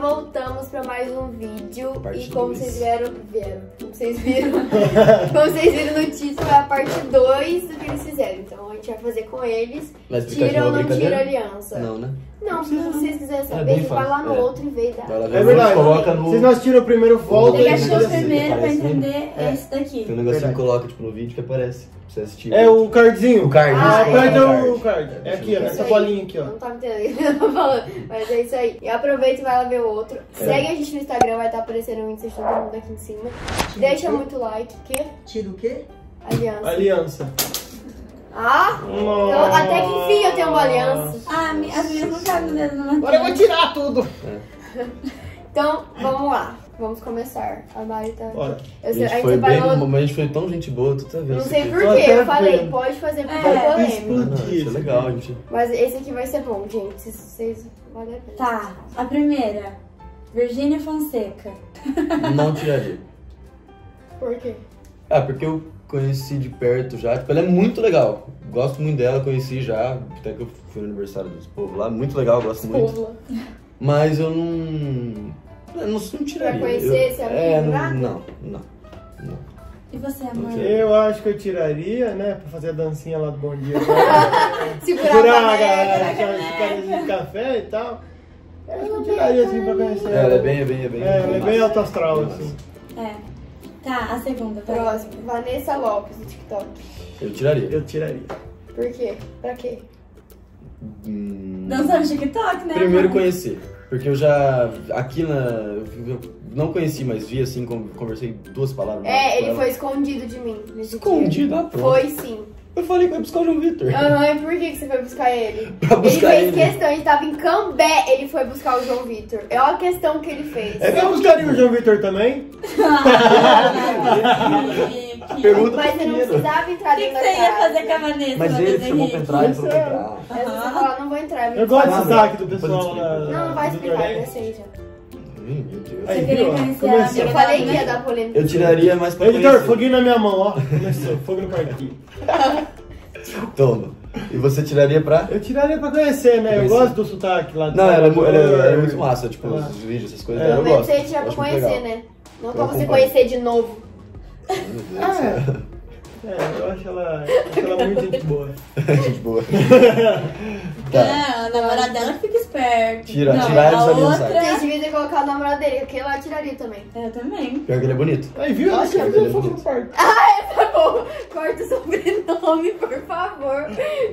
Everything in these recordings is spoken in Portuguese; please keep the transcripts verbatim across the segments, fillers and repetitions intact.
voltamos pra mais um vídeo. Parte e como dois. vocês vieram, vieram, como vocês viram, como vocês viram no título, é a parte dois do que eles fizeram. Então a gente vai fazer com eles. Mas Tira ou não tira aliança? Não, né? Não, se vocês quiserem É saber, bem você vai lá no fácil, é. outro e vê. Dá. Vai lá ver É o verdade. vídeo, coloca no... Se nós tiramos o primeiro, volta Tem e que achar o depois- primeiro pra Aparece entender É. esse daqui. Tem um negocinho Verdade. que coloca tipo, no vídeo que aparece. Pra você assistir. É o cardzinho. O card. Ah, isso, Aperta coloca o card. É aqui, ó, Isso nessa aí. bolinha aqui, ó. Não tá me entendendo o que eu tô falando, mas é isso aí. E aproveita e vai lá ver o outro. Segue a gente no Instagram, vai estar aparecendo o índice de todo mundo aqui em cima. Deixa muito like, que? Tira o quê? Aliança. Aliança. Ah, então, até que enfim eu tenho uma aliança. Ah, mi- as minhas não cabem no dedo na Agora eu vou tirar tudo. Então, vamos lá. Vamos começar. A Mari tá... Bora. Eu A sei, gente foi bem, separou- no momento a gente foi tão gente boa, tu tá vendo? Não isso sei aqui. porquê, Tô até eu falei, vendo. pode fazer porque É, foi polêmico. Ah, não, isso é legal, gente. Mas esse aqui vai ser bom, gente. Se vocês vale a pena. Tá, a primeira. Virgínia Fonseca. Não tiraria. Por quê? Ah, porque eu conheci de perto já. Tipo, ela é muito legal. Gosto muito dela, conheci já. Até que eu fui no aniversário dos povos lá. Muito legal, gosto muito. Pula. Mas eu não. Eu não, não tiraria. Pra conhecer eu, esse amigo, É, não, nada? não, não, não. E você, amor? Ok. Eu acho que eu tiraria, né? Pra fazer a dancinha lá do Bom Dia. Segurar Segurar a a galera, caneca. os caras de café e tal. Eu acho que eu tiraria assim pra conhecer É, ela é bem, é bem, é bem. É, ela é bem alto astral, massa. assim. É. Tá, a segunda. Tá. Próximo. Vanessa Lopes, do TikTok. Eu tiraria. Eu tiraria. Por quê? Pra quê? Hum, Dançando no TikTok, né? Primeiro amor? conhecer. Porque eu já. Aqui na. Eu não conheci, mas vi assim, con- conversei duas palavras. É, com ele ela. foi escondido de mim. Nesse Escondido, dia. ah, pronto. Foi sim. Eu falei que ia buscar o João Vitor. Aham, e por que que você foi buscar ele? Pra buscar ele fez ele. questão, ele tava em Cambé, ele foi buscar o João Vitor. É uma questão que ele fez. É que eu buscaria o João Vitor também? Que- Pergunta Mas pro você não menino. precisava entrar O que, que dentro você da ia casa. fazer com a Vanessa? Mas ele Vanessa chamou pra Henrique? entrar, ele falou pra entrar. Aí você fala, não vou entrar. Eu gosto do Nada. sotaque do Depois pessoal eu explico. lá. Não, não vai do explicar, já Nordeste. sei já. Ih, meu Deus. Aí, Você queria viu, ó, conhecer a começou. Eu amiga falei dela, que ia né? dar polêmica. Eu tiraria mais pra Editor, conhecer. foguinho na minha mão, ó. Começou, fogo no parquinho. Toma. E você tiraria pra... Eu tiraria pra conhecer, né? Eu Conhecer. gosto do sotaque lá. de Não, ela é, mu- ela é- Salvador. ela é muito massa, tipo, Ah. os vídeos, essas coisas. É, eu Pelo menos gosto. você tira eu pra acho muito conhecer, legal. né? Não Eu pra você acompanho. conhecer de novo. Meu Deus do céu. É, eu acho ela, acho ela muito gente boa. Gente boa. Tá. É, a namorada dela fica esperto. Tira- Não, tirar eles a ali no outra... site. Vocês deviam ter colocado o namorado dele, porque eu tiraria também. Eu também. Pior que ele é bonito. Aí, viu? Ela Nossa, escreveu ele é fogo no bonito. parque. Tá bom, corta o sobrenome, por favor.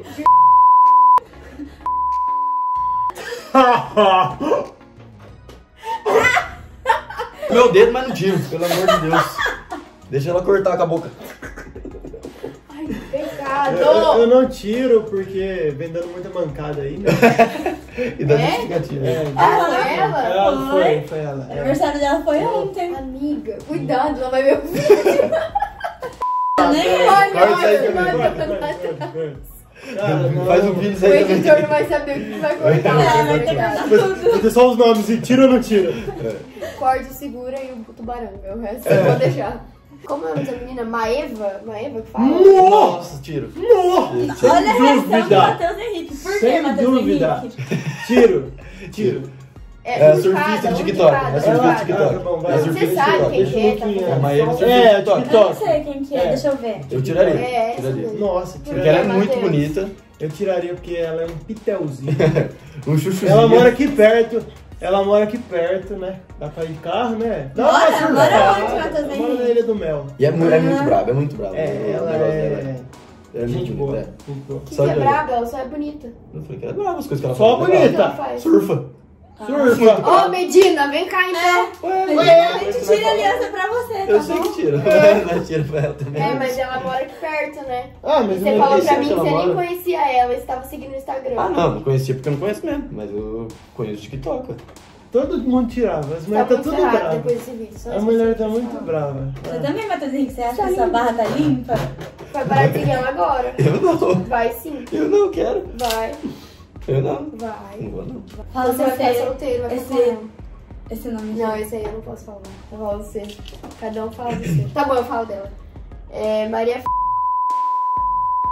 Meu dedo, mas não tiro, pelo amor de Deus. Deixa ela cortar com a boca. Ai, que pecado. Eu, eu- eu não tiro porque vem dando muita mancada aí, né? E dá É? justificativa. É, Ah, foi ela? ela foi, Foi. foi ela. O É. aniversário dela foi ontem. Amiga, cuidado, ela vai ver o vídeo. Nem Ai, Corta não, isso aí não, também. não, Corta, não, corta, não. corta, corta. Cara, não. Faz um vídeo isso O aí editor também. não vai saber o que vai cortar. É, vai vai ter que cortar. cortar. Vou ter só os nomes, e tira ou não tira? Corte, segura e o tubarão. O resto eu vou deixar. Como é o nome da menina? Maeva? Maeva que fala? Nossa, tiro. Nossa! Tiro. Olha a reação do dúvida. Matheus Henrique. Por que Sem Matheus dúvida. Henrique? Tiro, tiro. É um de surfista cada, de um de TikTok, cada, é um de surfista de cada. TikTok. Ah, tá bom, vai. É Você surfista de sabe TikTok. quem Deixa que é, um tá pouquinho. fazendo A Maeva som? é É, TikTok. Eu TikTok. não sei quem que é, É. deixa eu ver. Eu tiraria. É, essa tiraria. mesmo. Nossa, Porque tiraria. ela é muito Matheus. bonita. Eu tiraria porque ela é um pitelzinho. Um chuchuzinho. Ela mora aqui perto. Ela mora aqui perto, né? Dá pra ir de carro, né? Dá Mora? pra surfar. Mora onde, Matheus Ela mora na Henrique? Ilha do Mel. E é, mu- é muito brava, é muito brava. É, O ela negócio é... dela é gente muito boa. bonita, é. Gente boa. Que Só que é de- braba? Ela só é bonita. Eu falei que era brava as coisas que ela Só fala. bonita. O que ela faz? Surfa. Surfa. Ô, Medina, vem cá então. Ué, Mas ué, a gente tira a aliança pra você, tá Eu sei bom? que tira. Mas tira pra ela também. É, mas ela mora aqui perto, né? Ah, E mas você eu falou não pra sei mim se que ela você nem mora. conhecia ela, você estava seguindo no Instagram. Ah, não, não conhecia porque eu não conheço mesmo. Mas eu conheço o TikTok. Todo mundo tirava. As Tá mulheres tá muito tudo ferrado brava. depois desse vídeo. Só A isso mulher que tá eu muito falo. brava. Você Ah. também, Matheus Henrique, você acha Tá que sua limpa. barra tá limpa? Vai parar de seguir ela agora. Eu não. Vai sim. Eu não quero. Vai, Eu não. vai. Não vou, não. Fala Você vai ficar você, solteiro, vai esse- ficar com ela. esse nome. Não, esse aí eu não posso falar. Eu falo você. Cada um fala do seu. Tá bom, eu falo dela. É, Maria F...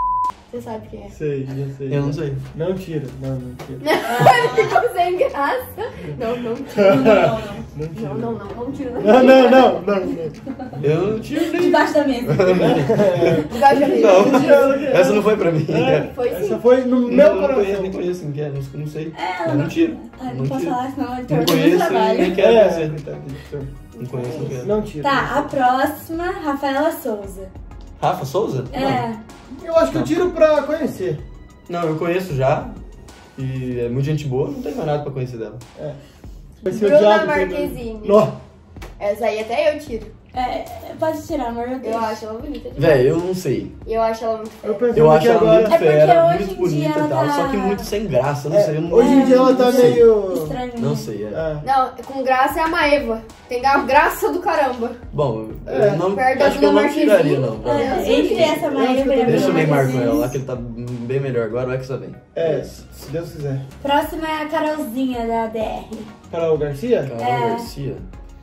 Você sabe quem é. Sei, já sei. Eu não sei. Não tira, não, não tira. Ficou sem graça. Não, não tira. Não, não, não. Não tira. Não, não, não. Vamos tirar. Não, não, não, não, não. Eu não tiro nem. Debaixo da mesa. Engajamento. Não, essa não foi pra mim. É, Foi sim. essa foi no Não, meu não conheço, coração. nem conheço quem que é, não, não sei. É, Eu não tiro. Ah, não, Não posso tiro. falar, senão ele Não torna muito conheço, trabalho. nem quero É, conhecer. então, Não conheço, não quero. não tira. Tá, a próxima, Rafaela Souza. Rafa Souza? É. Eu acho que eu tiro pra conhecer. Não, eu conheço já. E é muito gente boa, não tem mais nada pra conhecer dela. É. Vai ser o Bruna diabo. Marquezine. Nó. Essa aí até eu tiro. É, pode tirar, amor. Eu, Eu deixo. acho ela bonita demais. Véi, eu não sei. Eu acho ela muito Eu feia. pensando Eu acho que ela agora... muito É porque fera, hoje muito em dia bonita e ela tal, tá- só que muito sem graça, eu não É, sei. Eu não, hoje em dia ela tá não sei. meio... Estranho. Não sei, é. É. Não, com graça é a Maeva. Tem gra- graça do caramba. Bom, É, eu não, perto da acho que eu Bruna não tiraria, Marquezine. não. É, pra- entre essa Maia e a Deixa o Bruna Neymar com Marquezine. ela lá, que ele tá bem melhor agora, vai que só vem. É, se Deus quiser. Próxima é a Carolzinha da D R. Carol Garcia? Carol É. Garcia?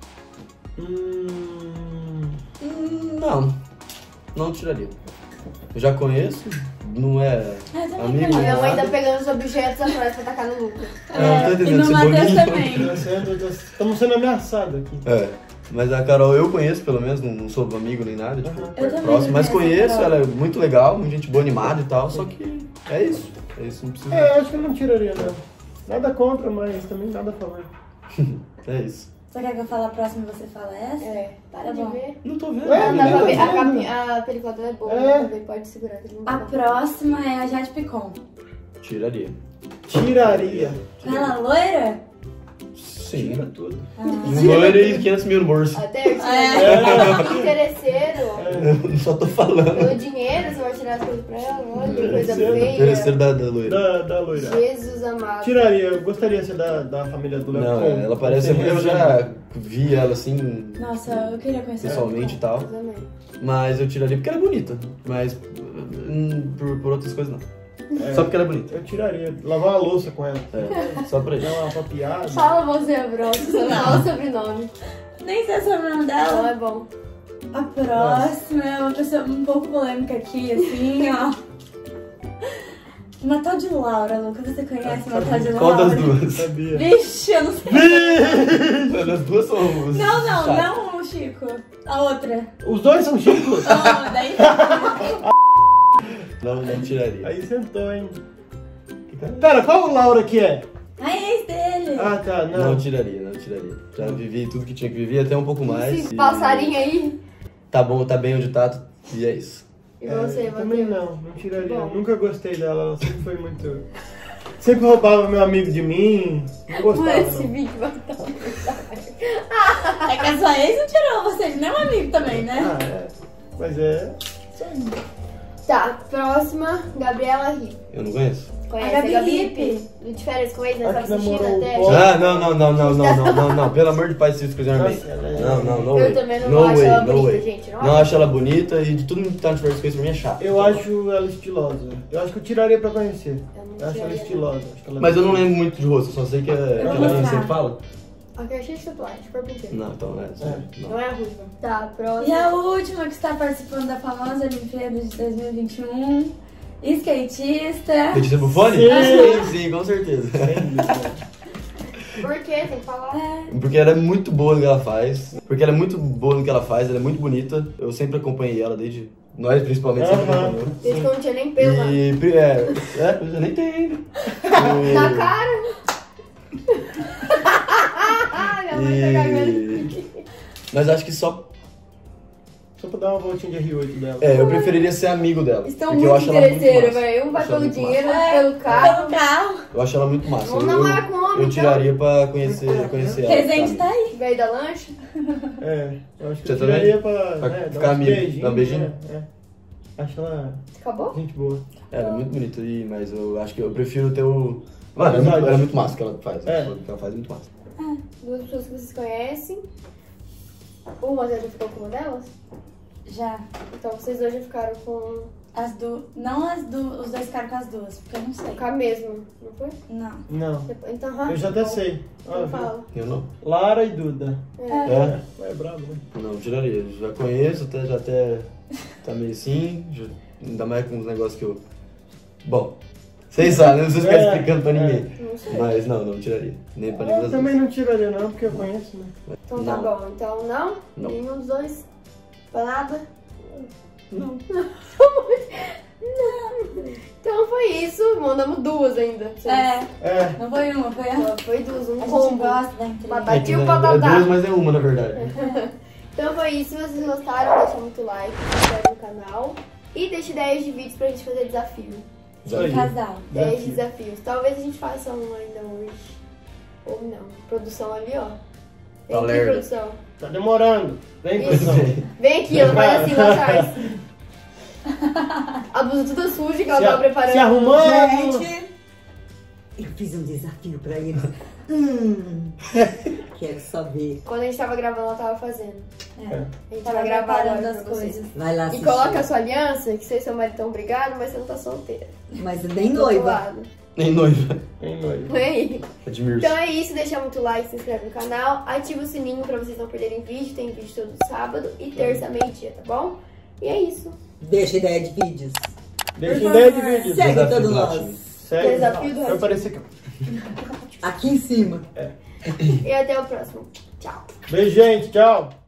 Hum... Hum, não, não tiraria. Eu já conheço, não é Ah, eu também amigo A conheço. minha mãe tá nada. pegando os objetos atrás pra tacar no Lucas. Eu não tô É, entendendo e no esse Matheus bolinho. também. Estamos sendo ameaçados aqui. É, mas a Carol eu conheço pelo menos, não, não sou amigo nem nada, tipo, Uhum. Eu também próximo, mas conheço a conheço, Carol. ela é muito legal, muito gente boa, animada e tal, só que é isso, é isso, não precisa. É, eu acho que eu não tiraria, não. Nada contra, mas também nada a favor. É isso. Você quer que eu fale a próxima e você fala essa? É, para Tá de bom. ver. Não tô vendo. É, Não, não dá pra tô ver. vendo. A, capinha, a película dela é boa, É. dá pra ver, pode segurar. que ele não A dá. próxima é a Jade Picon. Tiraria. Tiraria. Ela loira? Sim. Tira tudo. Ah. Um loiro e quinhentos mil no bolso. Até eu É. tiro. Interesseiro. Eu só tô falando. Pelo dinheiro, você vai tirar as coisas pra ela. Olha que coisa Interesseiro. Terceiro feia. da, da loira. Da, da loira. Jesus amado. Tiraria, eu gostaria de ser da, da família do Léo. Não, Picon. ela parece. Tem Eu já resenha. vi ela assim, Nossa, eu queria conhecer pessoalmente e tal. Eu também. Mas eu tiraria porque ela é bonita. Mas hum, por, por outras coisas não. É, Só porque ela é bonita. eu tiraria. Lavar uma louça com ela. É, só pra Dar isso. uma papiada. Fala você, Bro. Você fala o sobrenome. Nem sei o sobrenome Não dela. é bom. A próxima é uma pessoa um pouco polêmica aqui, assim, ó. Uma tal de Laura, Lucas. Você conhece uma tal de Laura? Qual das duas? Sabia. Vixe, eu não sei. As duas são. Não, não, chatas. não o Chico. A outra. Os dois são chicos? Não, daí. Não, não tiraria. Aí sentou, hein? Pera, qual Laura que é? A ex dele. Ah, tá, Não não. tiraria, não tiraria. Já vivi tudo que tinha que viver, até um pouco mais. Esse e passarinho aí. Tá bom, tá bem onde tá, e é isso. E É, você, também Matheus? não, não tiraria. Bom. Nunca gostei dela, ela sempre foi muito. Sempre roubava meu amigo de mim. Não gostava. Esse Não. vídeo vai estar. É que a sua ex não tirou você de nenhum amigo também, né? Ah, é. Mas é. Tá, próxima, Gabriela Ripp. Eu não conheço. Conhece A a Gabi Gabi Ripp? Ripp? De férias com eles, A nessa que assistindo namorou até. o Paulo. Ah, não, não, não, não, não, não, não, não. Pelo amor de Pai, se vocês quiserem bem. Nossa, ela é- Não, não, no Eu way. também não no acho way, ela no bonita, way. gente, não Não acho. acho ela bonita e de tudo que tá no Férias com eles pra mim é chato. Eu acho ela estilosa. Eu acho que eu tiraria pra conhecer. Eu não Eu acho ela tiraria, estilosa. Acho que ela- Mas eu não lembro muito de rosto, só sei que é vou aquela que mostrar. sempre fala. não. Aqui é cheio de tatuagem, de corpo inteiro. Não, então não é. É. Não. Não é a ruiva. Tá, E a próxima. última que está participando da famosa Olimpíada de dois mil e vinte e um. Skatista. Letícia Buffoni? Sim. Sim, sim, com certeza. Sem dúvida. Por quê? Tem que falar. É. Porque ela é muito boa no que ela faz. Porque ela é muito boa no que ela faz, ela é muito bonita. Eu sempre acompanhei ela desde. Nós principalmente sempre Aham. acompanhamos. Desde que eu não tinha nem pelo lá. E. pri- É, é, eu nem tenho ainda. Na O- cara. Minha mãe tá cagando. E. Mas acho que só. Só pra dar uma voltinha de R oito dela. É, eu preferiria ser amigo dela. Estão porque eu muito acho ela muito interesseiros, massa. velho. Um vai Acho ela pelo muito dinheiro, massa. outro pelo carro. Pelo carro. Eu acho ela muito massa. Vamos Eu- namorar com o homem, Eu então. tiraria pra conhecer, conhecer ela. Presente sabe? tá aí. Veio da lancha. É, eu acho que Você eu também? tiraria pra, Pra né, ficar dar uns amigo, beijinhos. dar um beijinho? né, É. Acho ela Acabou? gente boa. Ela é muito bonita, e- mas eu acho que eu prefiro ter o. Mano, ela é muito, ela é muito massa o que ela faz. É. O que ela faz é muito massa. Duas pessoas que vocês conhecem. Uma já ficou com uma delas? Já. Então vocês dois já ficaram com, As duas. Não as duas. Os dois ficaram com as duas, porque eu não sei. com a mesma, não foi? Não. Não. Então, ah, Eu já até sei. Ah, Então viu? fala. Eu não. Lara e Duda. É. É? É brabo, né? Não, tiraria. Eu já conheço, até, já até tá meio assim. Já, ainda mais com os negócios que eu Bom, vocês sabem, não precisa ficar É, explicando pra ninguém. Não sei. Mas não, não tiraria. Nem pra Eu nenhuma das também duas. não tiraria não, porque eu conheço, né? Então tá Não. bom. Então não? Não. Nenhum dos dois? Pra nada? Não. Então foi isso. Mandamos duas ainda. pra vocês. É, É. não foi uma, foi a. Só foi duas, um A gente combo. gosta da intriga. Batata. É, que, Tio né, pra é dar. duas, mas é uma, na verdade. Então foi isso. Se vocês gostaram, deixa muito like, se inscreve no canal. E deixa ideias de vídeos pra gente fazer desafio. Isso aí. Casal. dez Desafio. desafios. Talvez a gente faça um ainda hoje. Ou não. Produção ali, ó. Vem Tá aqui, lerdo. produção. Tá demorando. Vem, Isso. produção. Vem aqui, ela faz assim lá atrás. A blusa toda suja que ela Se, tava a- preparando. se arrumando. Gente, eu fiz um desafio pra eles. Hum, quero só ver. Quando a gente tava gravando, ela tava fazendo. É. A gente Tava vai gravar preparando agora as pra vocês. coisas. Vai lá E assistir. coloca a sua aliança, que você e seu marido estão brigados, mas você não tá solteira. Mas nem Do outro noiva. lado. Nem noiva. Vem, noivo. Não é aí. Admiro. Então é isso, deixa muito like, se inscreve no canal, ativa o sininho pra vocês não perderem vídeo, tem vídeo todo sábado e terça meio-dia, tá bom? E é isso. Deixa ideia de vídeos. Deixa ideia de vídeo. Segue Desafio todos do nós. Ratinho. Segue. Desafio do Vai Ratinho. aparecer aqui. Aqui em cima. E até o próximo. Tchau. Beijo, gente. Tchau.